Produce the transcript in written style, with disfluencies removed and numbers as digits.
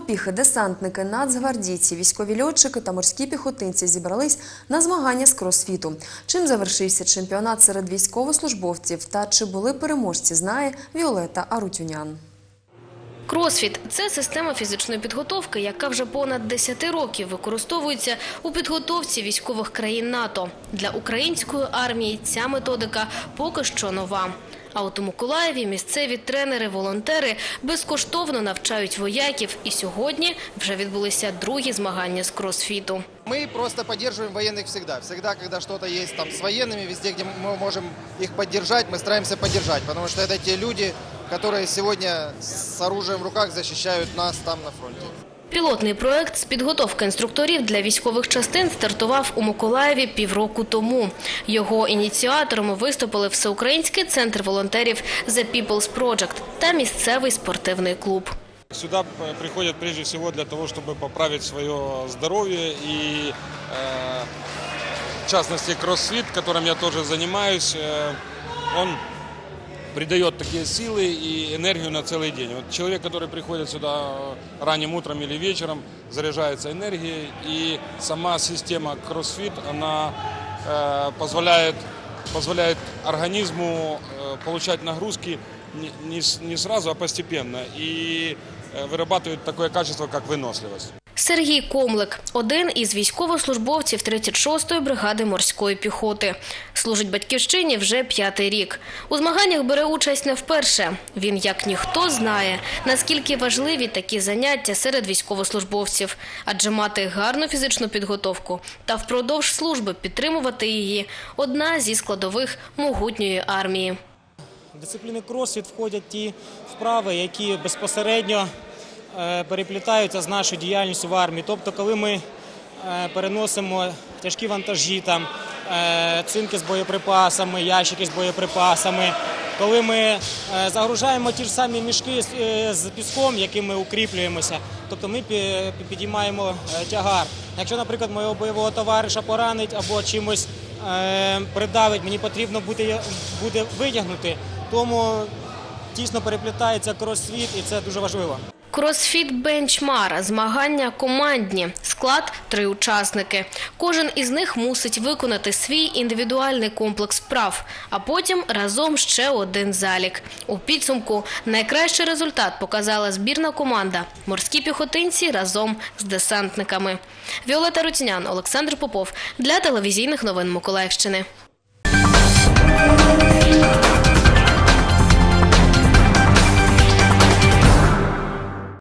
Морпіхи, десантники, нацгвардійці, військові льотчики та морські піхотинці зібрались на змагання з кросфіту. Чим завершився чемпіонат серед військовослужбовців та чи були переможці, знає Віолетта Арутюнян. Кросфіт – це система фізичної підготовки, яка вже понад 10 років використовується у підготовці військових країн НАТО. Для української армії ця методика поки що нова. А от у Миколаєві місцеві тренери-волонтери безкоштовно навчають вояків. І сьогодні вже відбулися другі змагання з кросфіту. Мы просто поддерживаем военных всегда. Всегда, когда что-то есть там с военными, везде, где мы можем их поддержать, мы стараемся поддержать. Потому что это те люди, которые сегодня с оружием в руках защищают нас там на фронте. Пілотний проект з підготовки інструкторів для військових частин стартував у Миколаєві півроку тому. Його ініціаторами виступили Всеукраїнський центр волонтерів «The People's Project» та місцевий спортивний клуб. Сюда приходят прежде всего для того, чтобы поправить свое здоровье и, в частности, кроссфит, которым я тоже занимаюсь, он придает такие силы и энергию на целый день. Вот человек, который приходит сюда ранним утром или вечером, заряжается энергией, и сама система кроссфит, она позволяет организму получать нагрузки не сразу, а постепенно, и вырабатывает такое качество, как выносливость. Сергій Комлик – один із військовослужбовців 36-ї бригади морської піхоти. Служить батьківщині вже 5-й рік. У змаганнях бере участь не вперше. Він, як ніхто, знає, наскільки важливі такі заняття серед військовослужбовців. Адже мати гарну фізичну підготовку та впродовж служби підтримувати її – одна зі складових могутньої армії. В дисципліни кросфіт входять ті вправи, які безпосередньо переплітаються з нашою діяльністю в армії. Тобто, коли ми переносимо тяжкі вантажі, цинки з боєприпасами, ящики з боєприпасами, коли ми загружаємо ті ж самі мішки з піском, яким ми укріплюємося, тобто ми підіймаємо тягар. Якщо, наприклад, моєго бойового товариша поранить або чимось придавить, мені потрібно буде витягнути, тому тісно переплітається кросфіт, і це дуже важливо. Кросфіт бенчмар – змагання командні. Склад – 3 учасники. Кожен із них мусить виконати свій індивідуальний комплекс вправ, а потім разом ще один залік. У підсумку найкращий результат показала збірна команда – морські піхотинці разом з десантниками. Віолетта Арутюнян, Олександр Попов для телевізійних новин Миколаївщини.